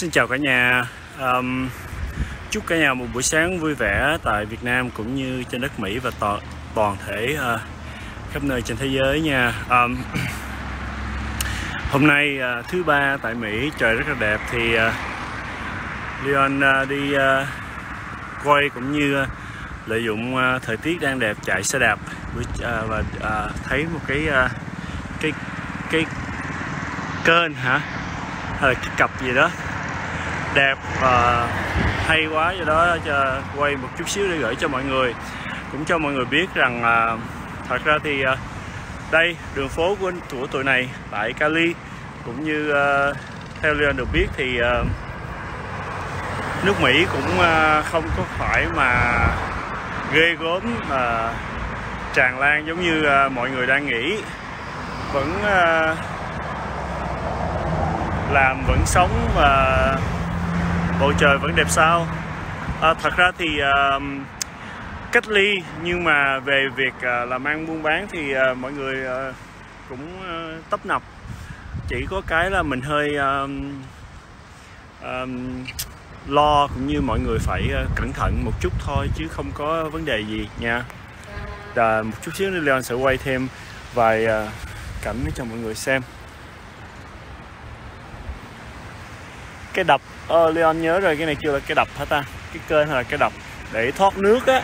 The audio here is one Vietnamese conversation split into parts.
Xin chào cả nhà. Chúc cả nhà một buổi sáng vui vẻ tại Việt Nam cũng như trên đất Mỹ và toàn thể khắp nơi trên thế giới nha. Hôm nay thứ ba tại Mỹ, trời rất là đẹp thì Leon đi quay cũng như lợi dụng thời tiết đang đẹp chạy xe đạp và thấy một cái kênh hả, hay là cái cặp gì đó đẹp và hay quá, do đó cho quay một chút xíu để gửi cho mọi người, cũng cho mọi người biết rằng thật ra thì đây đường phố của tụi này tại Cali, cũng như theo Leon được biết thì nước Mỹ cũng không có phải mà ghê gớm tràn lan giống như mọi người đang nghĩ. Vẫn làm, vẫn sống và bầu trời vẫn đẹp sao. Thật ra thì cách ly, nhưng mà về việc làm ăn buôn bán thì mọi người cũng tấp nập. Chỉ có cái là mình hơi lo, cũng như mọi người phải cẩn thận một chút thôi, chứ không có vấn đề gì nha. Một chút xíu nữa Leon sẽ quay thêm vài cảnh để cho mọi người xem. Cái đập, Leon nhớ rồi, cái này kêu là cái đập hả ta? Cái kênh hay là cái đập để thoát nước á.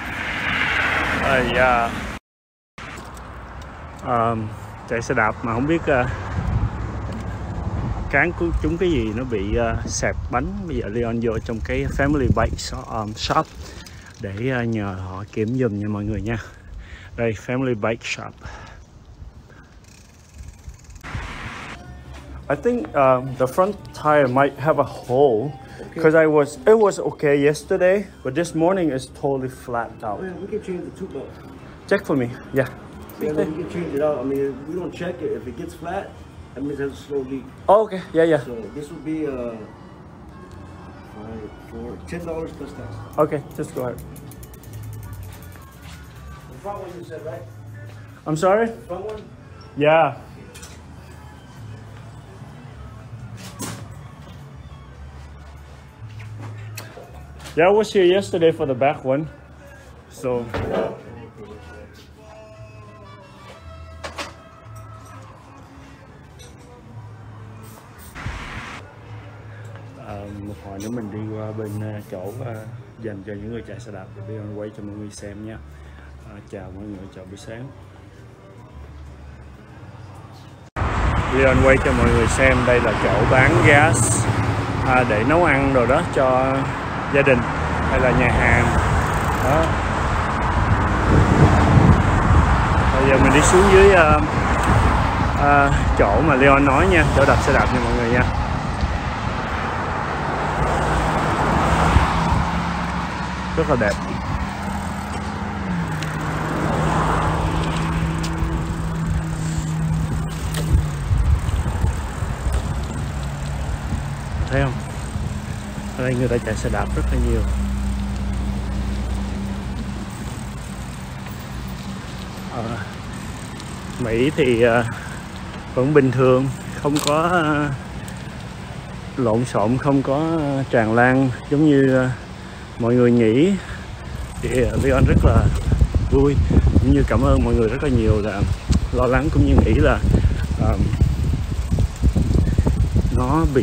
Chạy xe đạp mà không biết cán của chúng cái gì nó bị xẹp bánh. Bây giờ Leon vô trong cái Family Bike Shop để nhờ họ kiểm giùm nha mọi người nha. Đây, Family Bike Shop. I think the front tire might have a hole because it was okay yesterday, but this morning it's totally flat out. Yeah, we can change the tube out. Check for me, yeah. Yeah, we can change it out. I mean, we don't check it. If it gets flat, that means it has a slow leak. Oh, okay, yeah. So this will be $10 plus tax. Okay, just go ahead. The front one you said, right? I'm sorry? The front one? Yeah. Yeah, I was here yesterday for the back one, so. Một hồi nữa mình đi qua bên chỗ dành cho những người chạy xe đạp để quay cho mọi người xem nha. Chào mọi người, chào buổi sáng. Leon quay cho mọi người xem, đây là chỗ bán gas để nấu ăn rồi đó cho gia đình hay là nhà hàng đó. Bây giờ mình đi xuống dưới chỗ mà Leon nói nha, chỗ đạp xe đạp nha mọi người nha. Rất là đẹp. Thấy không? Ở đây người ta chạy xe đạp rất là nhiều. Mỹ thì vẫn bình thường, không có lộn xộn, không có tràn lan giống như mọi người nghĩ. Thì Leon rất là vui, cũng như cảm ơn mọi người rất là nhiều là lo lắng, cũng như nghĩ là nó bị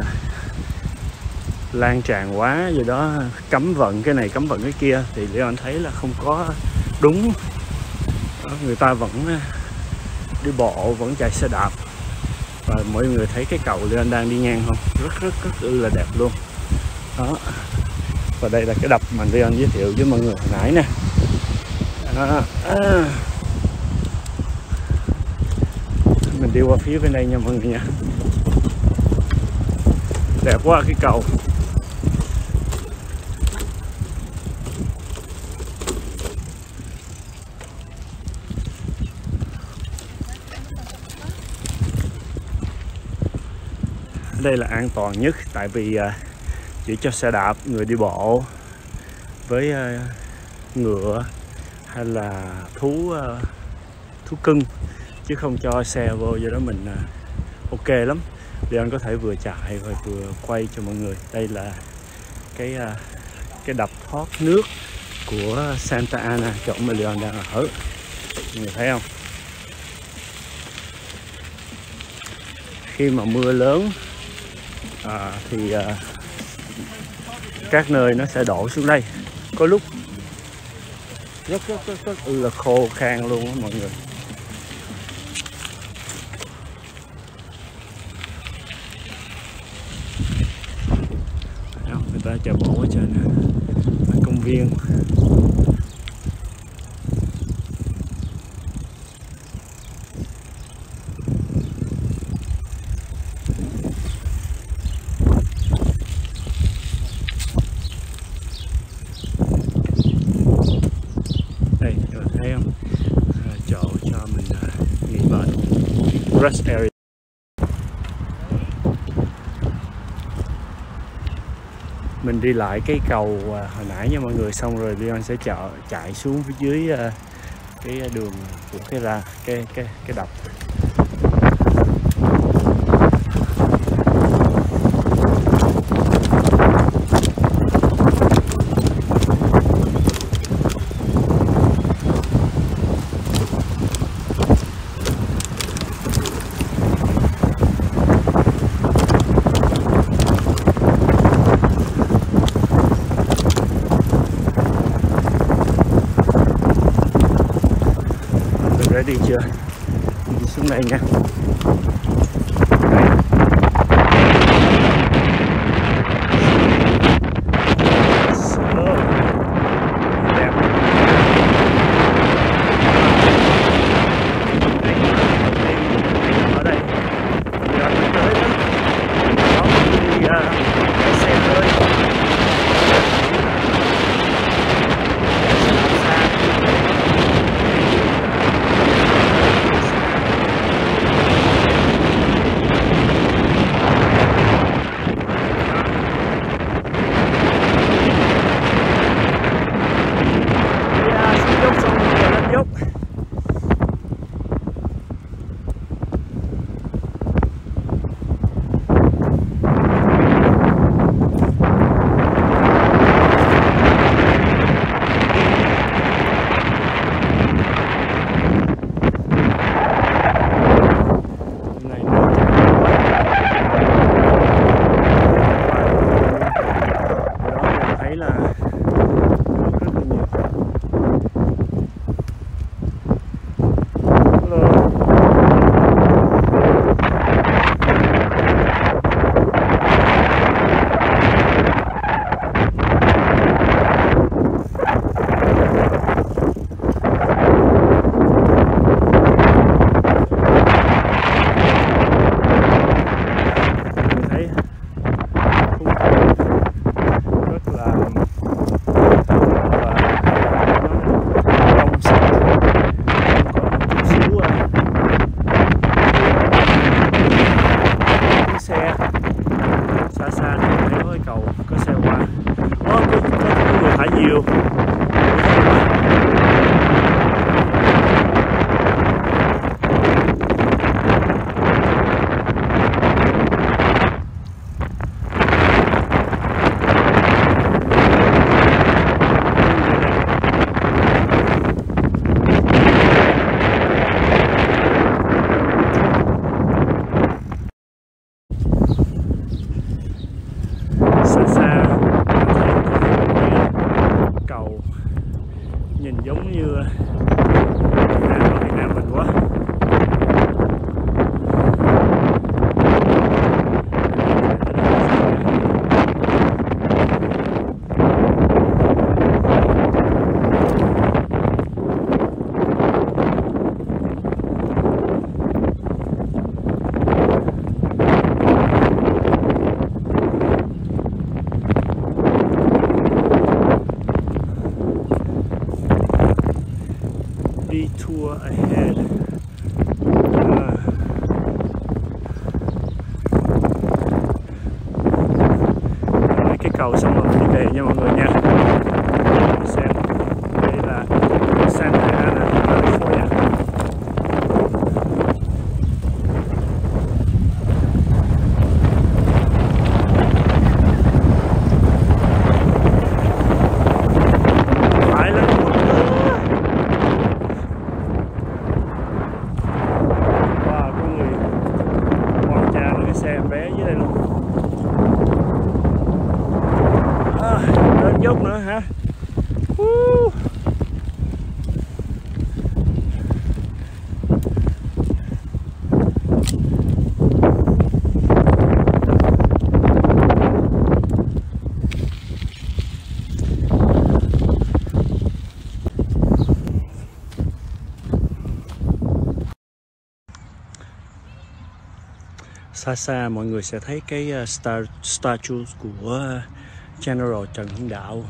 lan tràn quá, do đó cấm vận cái này cấm vận cái kia. Thì Leon thấy là không có đúng đó, người ta vẫn đi bộ, vẫn chạy xe đạp. Và mọi người thấy cái cầu Leon đang đi ngang không? Rất là đẹp luôn đó. Và đây là cái đập mà Leon giới thiệu với mọi người hồi nãy nè. Mình đi qua phía bên đây nha mọi người nha. Đẹp quá cái cầu. Đây là an toàn nhất, tại vì chỉ cho xe đạp, người đi bộ với ngựa hay là thú cưng, chứ không cho xe vô, do đó mình ok lắm. Leon có thể vừa chạy và vừa quay cho mọi người. Đây là cái đập thoát nước của Santa Ana, chỗ mà Leon đang ở. Mọi người thấy không? Khi mà mưa lớn thì các nơi nó sẽ đổ xuống đây. Có lúc rất là khô khan luôn á mọi người. Người ta chạy bộ ở trên công viên. Đây các bạn thấy không, chỗ cho mình nghỉ bệnh, rest area. Mình đi lại cái cầu hồi nãy nha mọi người, xong rồi Leon sẽ chạy xuống phía dưới cái đường của cái đập. Ready chưa? Đi xuống đây nha. dốc nữa hả. Xa xa mọi người sẽ thấy cái statue của General Trần Hưng Đạo.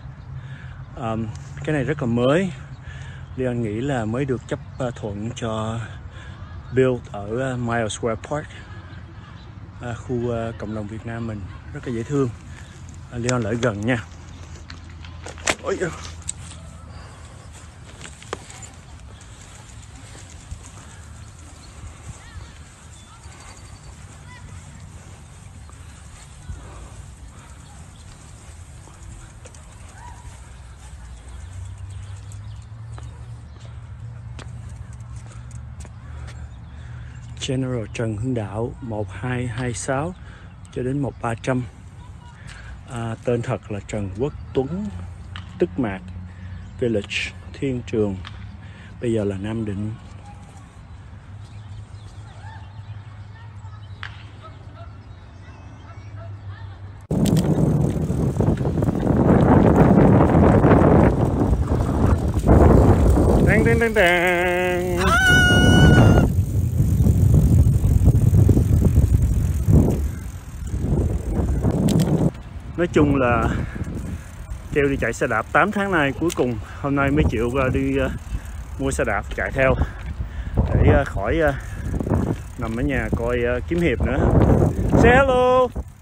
Cái này rất là mới. Leon nghĩ là mới được chấp thuận cho build ở Mile Square Park, khu cộng đồng Việt Nam mình, rất là dễ thương. Leon lại gần nha. Ôi, General Trần Hưng Đạo 1226 cho đến 1300. Tên thật là Trần Quốc Tuấn, Tức Mạc Village, Thiên Trường, bây giờ là Nam Định. Đăng đăng đăng đăng. Nói chung là kêu đi chạy xe đạp 8 tháng nay, cuối cùng hôm nay mới chịu đi mua xe đạp chạy theo để khỏi nằm ở nhà coi kiếm hiệp nữa. Say hello.